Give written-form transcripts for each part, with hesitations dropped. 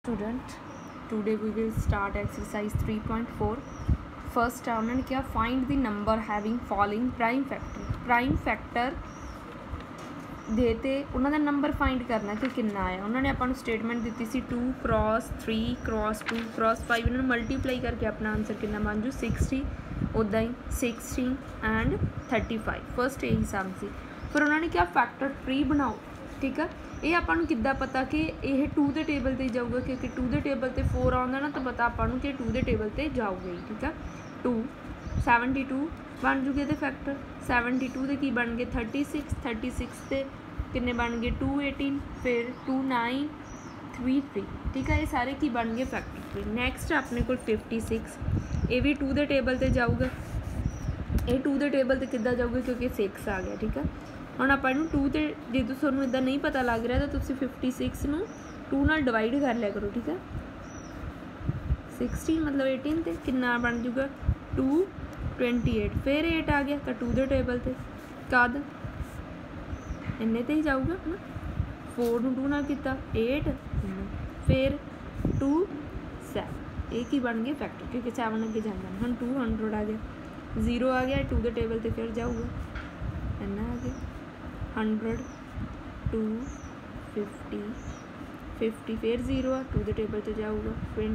Student, today we will start exercise 3.4. First उन्होंने क्या find the number having following prime factor देते उन्होंने number find करना कि कितना आया। उन्होंने अपन स्टेटमेंट दी सी 2 क्रॉस 3 क्रॉस 2 क्रॉस 5 उन्होंने मल्टीप्लाई करके अपना आंसर कितना बन जू 60 उदा ही 16 एंड 35 फर्स्ट यही हिसाब से। फिर उन्होंने क्या फैक्टर ट्री बनाओ, ठीक है। ये अपन किद्दां पता कि यह 2 के टेबल पर जाऊगा क्योंकि 2 के टेबल पर 4 आउंदा ना तो पता अपन कि 2 के टेबल पर जाऊगा ही, ठीक है। 2 72 बन जूगे तो फैक्टर 72 के की बन गए 36 के किन्ने बन गए 218 फिर 2933, ठीक है। ये सारे की बन गए फैक्टर ट्री। नैक्सट अपने को 56 ये भी 2 के टेबल पर जाऊगा, ये 2 के टेबल पर किद्दां जाऊगा क्योंकि 6 आ गया, ठीक है। हम आप 2 तो जो थोड़ा इदा नहीं पता लग रहा तो तुम 56 में 2 नाल डिवाइड कर लिया करो, ठीक है। 16 मतलब 18 तो कितना बन जूगा 228 फिर 8 आ गया तो 2 के टेबल पर कद इन्ने तो ही जाऊगा है ना। 4 में 2 नाल किया 8 फिर 2 7 एक ही बन गए फैक्टर क्योंकि 7 अगे जाना हम 200 आ गया 0 आ गया 2 के टेबल पर फिर जाऊगा इन्ना आ गया 100 2 50 फिर 0 आ 2 के टेबल पर जाऊगा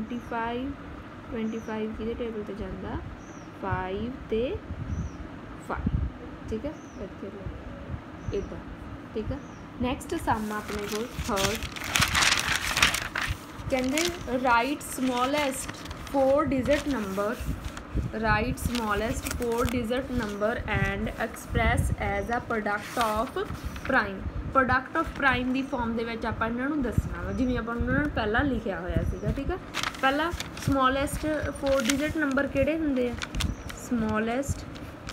25 कि टेबल पर जाता 5 ते 5, ठीक है। इदा ठीक है। नैक्सट सम अपने को थर्ड कहते write smallest 4 digit number and express as a product of prime की फॉर्म के आप इन्होंने दसना वा जिमें आप पहला लिखा होया सीगा, ठीक है। पहला स्मॉलेस्ट 4 डिजिट नंबर किहड़े हुंदे आ, स्मॉलेस्ट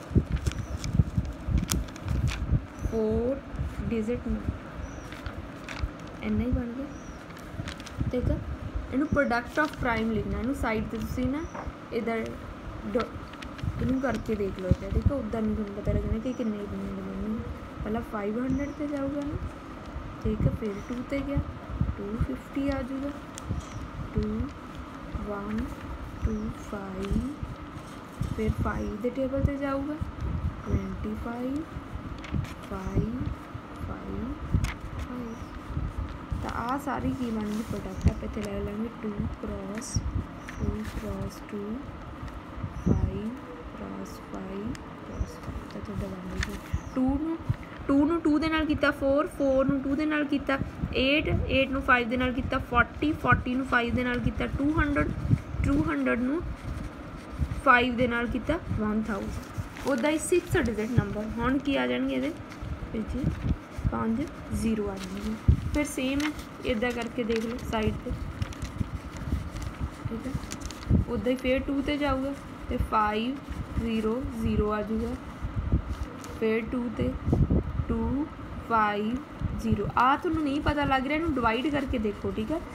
4 डिजिट नंबर इन्ना ही बन गया, ठीक है। इनू प्रोडक्ट ऑफ प्राइम लिखना, इनू साइड पर तुसी ना इधर इनू करके देख लो इधर, ठीक है। उदा नहीं तुम पता लगना कि किन्ने बने। पहला 500 पे जाऊगा ना, ठीक है। फिर 2 ते गया 250 आ जाऊगा 2 1 2 5 फिर 5 के टेबल पर जाऊगा 25 5 5 5 तो आ सारी की बन गई प्रोडक्ट आप इतने ले लेंगे 2 क्रॉस 2 क्रॉस 2 5 क्रॉस 5 क्रॉस 5 तो तुहाडा बन गई 2 ਨੂੰ 2 ਦੇ ਨਾਲ ਕੀਤਾ 4 ਨੂੰ 2 ਦੇ ਨਾਲ ਕੀਤਾ 8 ਨੂੰ 5 ਦੇ ਨਾਲ ਕੀਤਾ 40 ਨੂੰ 5 ਦੇ ਨਾਲ ਕੀਤਾ 200 ਨੂੰ 5 ਦੇ ਨਾਲ ਕੀਤਾ 1000 उदा ही 6 डिजिट नंबर हुण की आ जाएंगे ये 5 0 आ जाएंगे। फिर सेम है इदा करके देख लो साइड पे, ठीक है। उदा ही फिर 2 ते जाऊगा तो 5 0 0 आ जाऊगा फिर 2 ते 2 5 0 आ तुहानूं नहीं पता लग रहा इन्हूं डिवाइड करके देखो, ठीक है।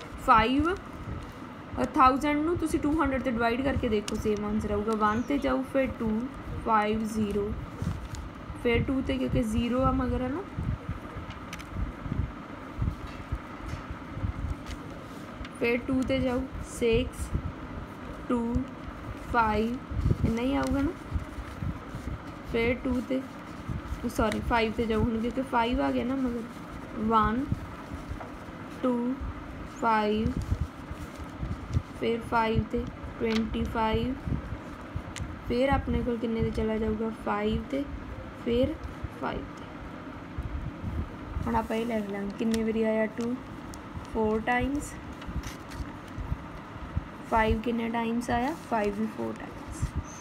5000 ਨੂੰ ਤੁਸੀਂ 200 ਤੇ डिवाइड करके देखो सेम आंसर आऊगा 1 ਤੇ जाओ फिर 2 5 0 फिर 2 ਤੇ क्योंकि 0 आ मगर है ना फिर 2 ਤੇ जाओ 6 2 5 इन्ना ही आऊगा ना फिर 2 ਤੇ सॉरी 5 ਤੇ जाओ क्योंकि 5 आ गया ना मगर 1 2 5 फिर 5 ते 25 फिर अपने को किन्ने ते चला जाऊगा 5 ते फिर 5 ते हम आप ये लिख लेंगे किन्ने बारी आया 2 4 टाइम्स 5 किन्ने टाइम्स आया 5 भी 4 टाइम्स,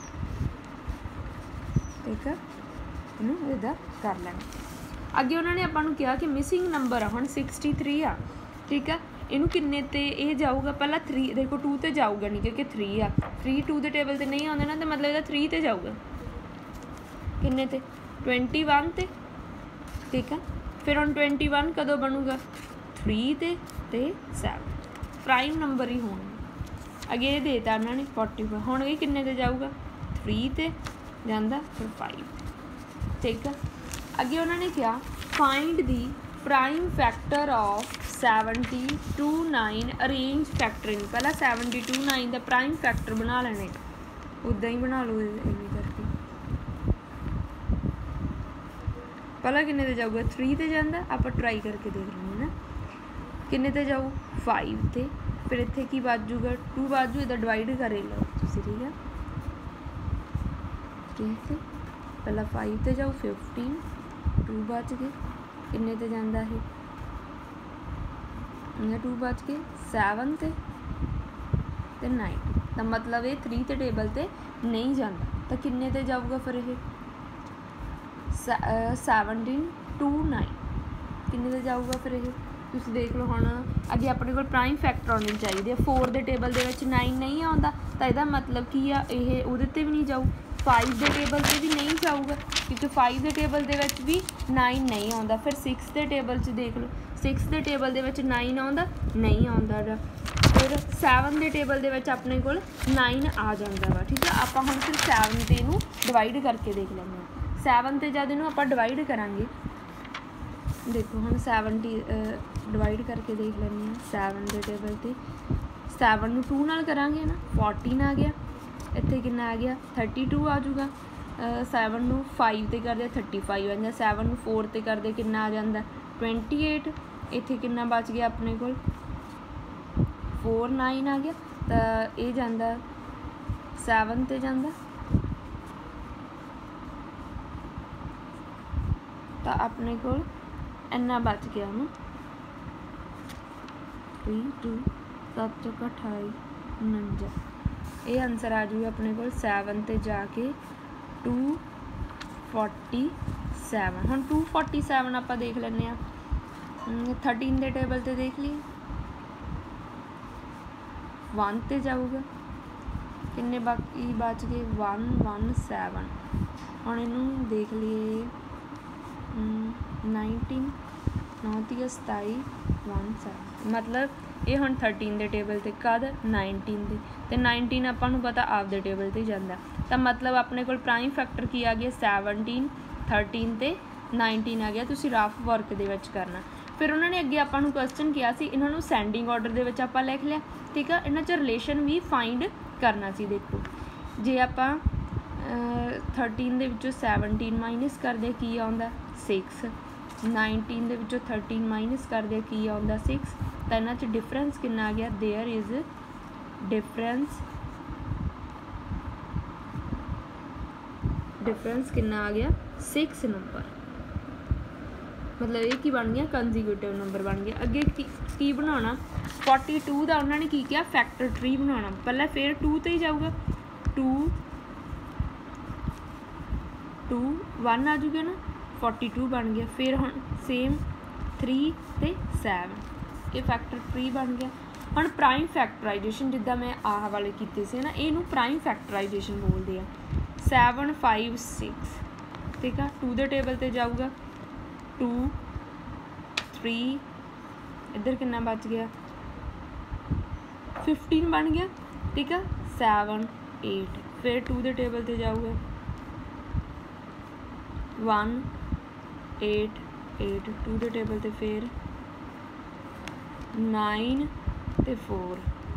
ठीक है। इनू इदा कर लेना। अगे उन्होंने अपन कहा कि मिसिंग नंबर हम 63 आ, ठीक है। इनू किन्ने ते ये जाऊगा पहला 3 देखो 2 ते जाऊगा नहीं क्योंकि 3 आ 3 2 के टेबल पर नहीं आते ना तो मतलब यदा 3 ते जाऊगा किन्ने ते 21 ते, ठीक है। फिर हम 21 कदों बनूगा 3 ते 7 प्राइम नंबर ही होने। अगे ये देता उन्होंने 45 हुण ये किन्ने ते जाऊगा 3 ते जांदा फिर 5, ठीक है। अगे उन्होंने क्या find the prime factor of 70 to 9 arrange factoring. पहला 70 to 9 का प्राइम फैक्टर बना लेने, उदा ही बना लो इवें करके। पहला किन्ने ते जाऊगा 3 ते जांदा, आप ट्राई करके देख लेंगे ना किन्ने ते जाऊ 5 ते, फिर इत्थे की बाजूगा 2 बाजू, इधर डिवाइड करे लो तुसी, ठीक है। ठीक है, पहला 5 ते जाऊ 15, 2 बच गए, किन्ने ते जांदा है 2 बच गए 7 ते 9, तो मतलब ये 3 ते टेबल ते नहीं जाता, तो किन्ने ते जाऊगा फिर ये 17 to 9 किन्ने ते जाऊगा फिर ये तुसी देख लो। हुण अगे अपने कोल प्राइम फैक्टर आने चाहिए, 4 के टेबल दे विच 9 नहीं आता, तो यदा मतलब की आ ये उहदे ते भी नहीं जाऊ, 5 के टेबल से भी नहीं जाऊगा क्योंकि 5 के टेबल दे विच भी 9 नहीं आता। फिर 6 के टेबल च देख लो, 6 के टेबल दे विच 9 आता नहीं आता। फिर 7 के टेबल दे विच अपने कोल 9 आ जाता वा, ठीक है। आप हुण फिर 7 ते इहनूं डिवाइड करके देख लैंदे हां। 7 ते जद इहनूं आपां डिवाइड करांगे, देखो हुण 70 डिवाइड करके देख लैंदे हां। 7 के टेबल ते 7 नूं 2 नाल करांगे ना 14 आ गया, इत्थे कितना आ गया 32 आ जाऊगा। 7 नूं 5 ते करदे 35 आ जांदा, 7 नूं 4 ते करदे कितना आ जांदा 28, इत्थे कितना बच गया अपने कोल 4 9 आ गया, तो ये जांदा 7 ते जांदा, तो अपने कोल इन्ना बच गया ना 3 2 7 चौका 28 49, ये आंसर आ जाऊगा अपने को 7 ते जाके 247। हम 247 आप देख लें, 13 के टेबल ते देख लिए 1 ते जाऊगा, किन्ने बाकी बच गए 117। हम इनू देख लिए 19 9 ती 27 17, मतलब ये हम 13 के टेबल ते कद 19 दे, ते 19 आपां नूं पता आपदे टेबल ते जांदा, तो मतलब अपने कोल प्राइम फैक्टर की आ गया 17 13 ते 19 आ गया। तुसीं रफ वर्क दे विच करना। फिर उन्होंने अगे आपां नूं क्वेश्चन किया सी, इन्हां नूं सैंडिंग ऑर्डर दे विच आपां लिख लिया, ठीक है। इन्हां च रिलेशन भी फाइंड करना सी। देखो जे आपां 13 दे विचों 17 माइनस करदे की आउंदा 6, 19 दे विचों 13 माइनस करदे की आउंदा 6, तो इन्हां च डिफरेंस कितना आ गया, देयर इज़ डिफरेंस कितना आ गया 6 नंबर, मतलब ये की बन गया कंजीक्यूटिव नंबर बन गया। अगे की बनाना 42 का उन्होंने की किया फैक्टर ट्री बनाना, पहले फिर 2 ते ही जाऊगा 2 2 1 आ जाऊगा ना 42 बन गया। फिर हम सेम 3 ते 7, ये फैक्टर ट्री बन गया। हम प्राइम फैक्टराइजेशन जिदा मैं आह वाले किए से ना, इनू प्राइम फैक्टराइजेशन बोलते हैं। 7 5 6, ठीक है। 2 के टेबल ते जाऊगा 2 3, इधर कितना बच गया 15 बन गया, ठीक है। 7 8, फिर 2 के टेबल ते जाऊगा 1 8 8, 2 के टेबल ते फिर 9 ते 4,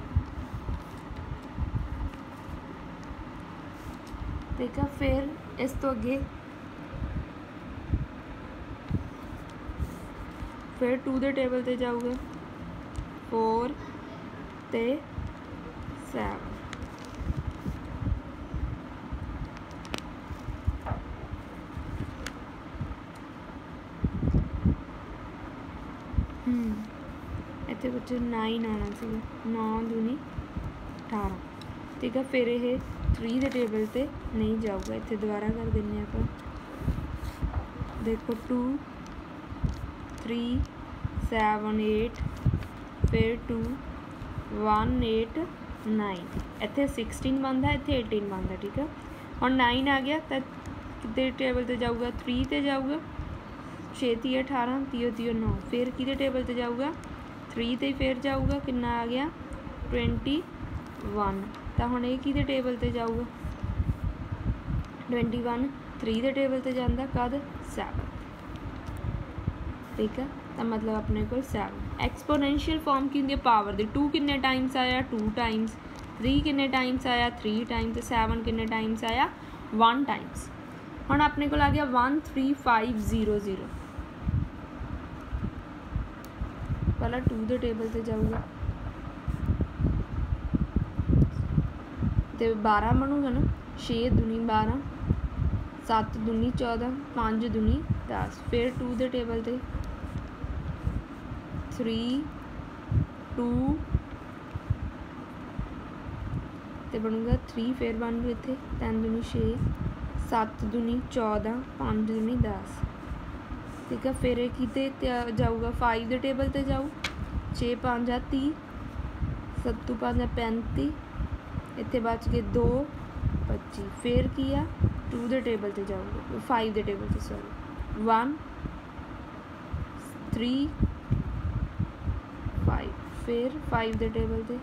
ठीक है। फिर इस तो अगे फिर 2 के टेबल ते जाऊगा 4 ते 7, इतने कुछ 9 आना चाहिए, 9 दूनी 18, ठीक है। फिर ये 3 के टेबल ते नहीं जाऊगा, इतने दोबारा कर दें आप, देखो 2 3 7 8, फिर 2 1 8 9, इतने 16 बनता, इतने 18 बनता, ठीक है। हम 9 आ गया तो कितने टेबल ते जाऊगा 3 ते जाऊगा, 6 3 18 3 3 9, फिर कि टेबल ते जाऊगा 3 ते फिर जाऊगा, कितना आ गया 21, तो हम ये कि टेबल ते जाऊगा 21, 3 के टेबल ते जाता कद 7, ठीक है। तो मतलब अपने को 7। एक्सपोनेंशियल फॉर्म की होंगी पावर दी, 2 किन्ने टाइम्स आया 2 टाइम्स, 3 किन्ने टाइम्स आया 3 टाइम्स, 7 किन्ने टाइम्स आया 1 टाइम्स। हुण अपने को आ गया 13500। पहला 2 दे टेबल से जाऊगा तो 12 बनूगा ना, 6 दूनी 12, 7 दूनी 14, 5 दूनी 10। फिर 2 दे टेबल से 3 2 तो बनूगा 3, फिर बन गए इतने 3 दूनी 6, 7 दूनी 14, 5 दूनी 10। ठीक है, फिर किते जाऊगा 5 दे टेबल से जाऊ, 6 5 30, 7 5 35, इतने बच गए 2 25। फिर की आ 2 दे टेबल से जाऊगा, 5 दे टेबल से सॉरी 1 3 5, फिर 5 दे टेबल से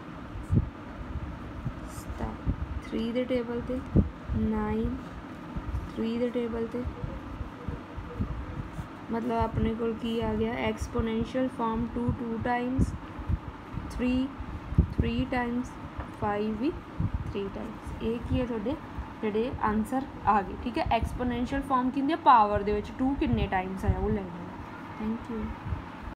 3 दे टेबल से 9, 3 दे टेबल से, मतलब अपने को की आ गया एक्सपोनेंशियल फॉर्म 2 2 टाइम्स, 3 3 टाइम्स, 5 भी 3 टाइम्स। ये की है थोड़े जोड़े आंसर आ गए। ठीक है, एक्सपोनेंशियल फॉर्म की पावर दे 2 किन्ने टाइम्स आया वो लेना। Thank you.